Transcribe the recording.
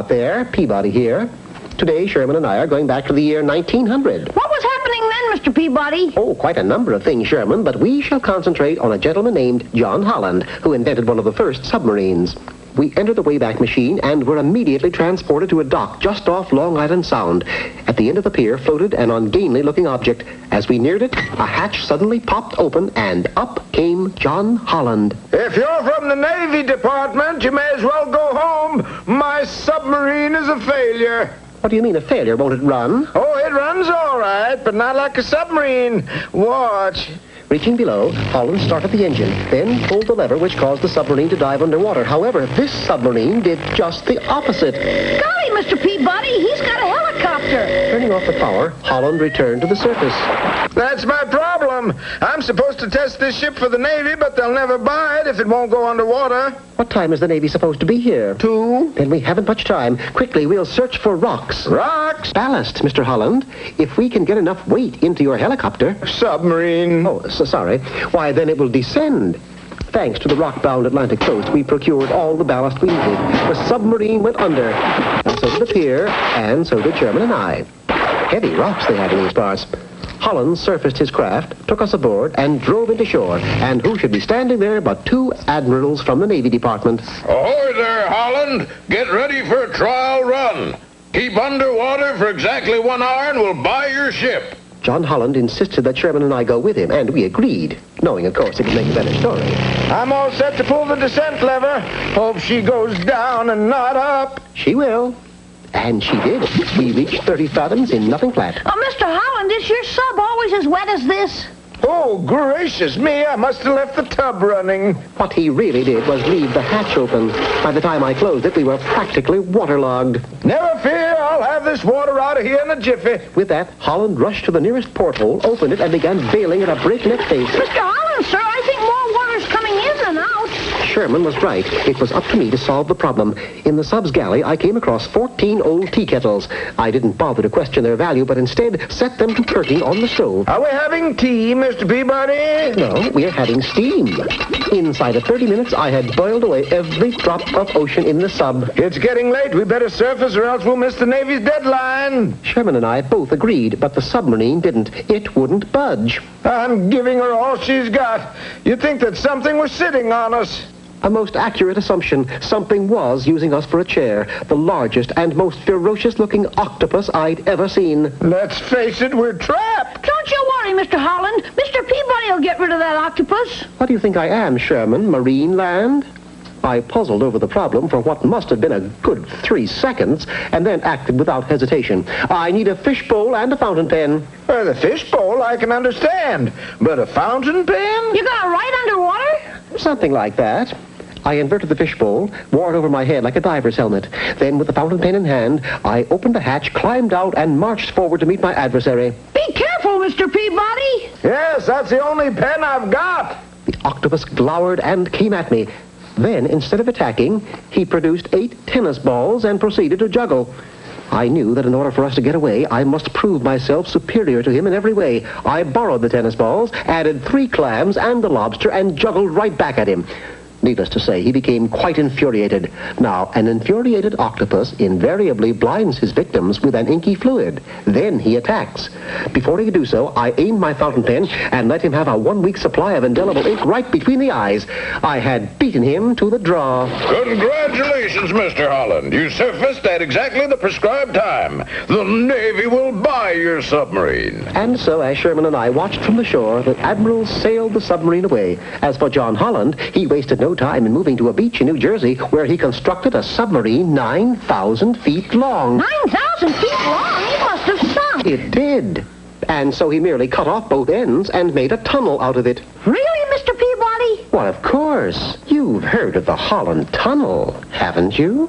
out there. Peabody here. Today, Sherman and I are going back to the year 1900. What was happening then, Mr. Peabody? Oh, quite a number of things, Sherman, but we shall concentrate on a gentleman named John Holland, who invented one of the first submarines. We entered the Wayback Machine and were immediately transported to a dock just off Long Island Sound. At the end of the pier floated an ungainly-looking object. As we neared it, a hatch suddenly popped open, and up came John Holland. If you're from the Navy Department, you may as well go home. My submarine is a failure. What do you mean, a failure? Won't it run? Oh, it runs all right, but not like a submarine. Watch. Reaching below, Holland started the engine, then pulled the lever which caused the submarine to dive underwater. However, this submarine did just the opposite. Golly, Mr. Peabody, he's got a helicopter. Turning off the power, Holland returned to the surface. That's my problem. I'm supposed to test this ship for the Navy, but they'll never buy it if it won't go underwater. What time is the Navy supposed to be here? 2. Then we haven't much time. Quickly, we'll search for rocks. Rocks? Ballast, Mr. Holland. If we can get enough weight into your helicopter... Submarine. Oh, so sorry. Why, then it will descend. Thanks to the rock-bound Atlantic coast, we procured all the ballast we needed. The submarine went under. And so did the pier, and so did Sherman and I. Heavy rocks they had in these parts. Holland surfaced his craft, took us aboard, and drove into shore. And who should be standing there but 2 admirals from the Navy Department? Ahoy there, Holland. Get ready for a trial run. Keep underwater for exactly 1 hour and we'll buy your ship. John Holland insisted that Sherman and I go with him, and we agreed, knowing, of course, it would make a better story. I'm all set to pull the descent lever. Hope she goes down and not up. She will. And she did. We reached 30 fathoms in nothing flat. Oh, Mr. Holland, is your sub always as wet as this? Oh, gracious me, I must have left the tub running. What he really did was leave the hatch open. By the time I closed it, we were practically waterlogged. Never fear, I'll have this water out of here in a jiffy. With that, Holland rushed to the nearest porthole, opened it, and began bailing at a breakneck pace. Mr. Holland, sir, I think more water's coming in than out. Sherman was right. It was up to me to solve the problem. In the sub's galley, I came across 14 old tea kettles. I didn't bother to question their value, but instead set them to perking on the stove. Are we having tea, Mr. Peabody? No, we're having steam. Inside of 30 minutes, I had boiled away every drop of ocean in the sub. It's getting late. We better surface or else we'll miss the Navy's deadline. Sherman and I both agreed, but the submarine didn't. It wouldn't budge. I'm giving her all she's got. You'd think that something was sitting on us. A most accurate assumption. Something was using us for a chair. The largest and most ferocious-looking octopus I'd ever seen. Let's face it, we're trapped. Don't you worry, Mr. Holland. Mr. Peabody will get rid of that octopus. What do you think I am, Sherman? Marine land? I puzzled over the problem for what must have been a good 3 seconds, and then acted without hesitation. I need a fishbowl and a fountain pen. The fishbowl I can understand, but a fountain pen? You're gonna ride underwater? Something like that. I inverted the fishbowl, wore it over my head like a diver's helmet. Then, with the fountain pen in hand, I opened the hatch, climbed out, and marched forward to meet my adversary. Be careful, Mr. Peabody. Yes, that's the only pen I've got. The octopus glowered and came at me. Then, instead of attacking, he produced 8 tennis balls and proceeded to juggle. I knew that in order for us to get away, I must prove myself superior to him in every way. I borrowed the tennis balls, added 3 clams and the lobster, and juggled right back at him. Needless to say, he became quite infuriated. Now, an infuriated octopus invariably blinds his victims with an inky fluid. Then he attacks. Before he could do so, I aimed my fountain pen and let him have a 1-week supply of indelible ink right between the eyes. I had beaten him to the draw. Congratulations, Mr. Holland. You surfaced at exactly the prescribed time. The Navy will buy your submarine. And so, as Sherman and I watched from the shore, the admiral sailed the submarine away. As for John Holland, he wasted no time in moving to a beach in New Jersey, where he constructed a submarine 9,000 feet long. 9,000 feet long? It must have sunk. It did. And so he merely cut off both ends and made a tunnel out of it. Really, Mr. Peabody? Why, of course. You've heard of the Holland Tunnel, haven't you?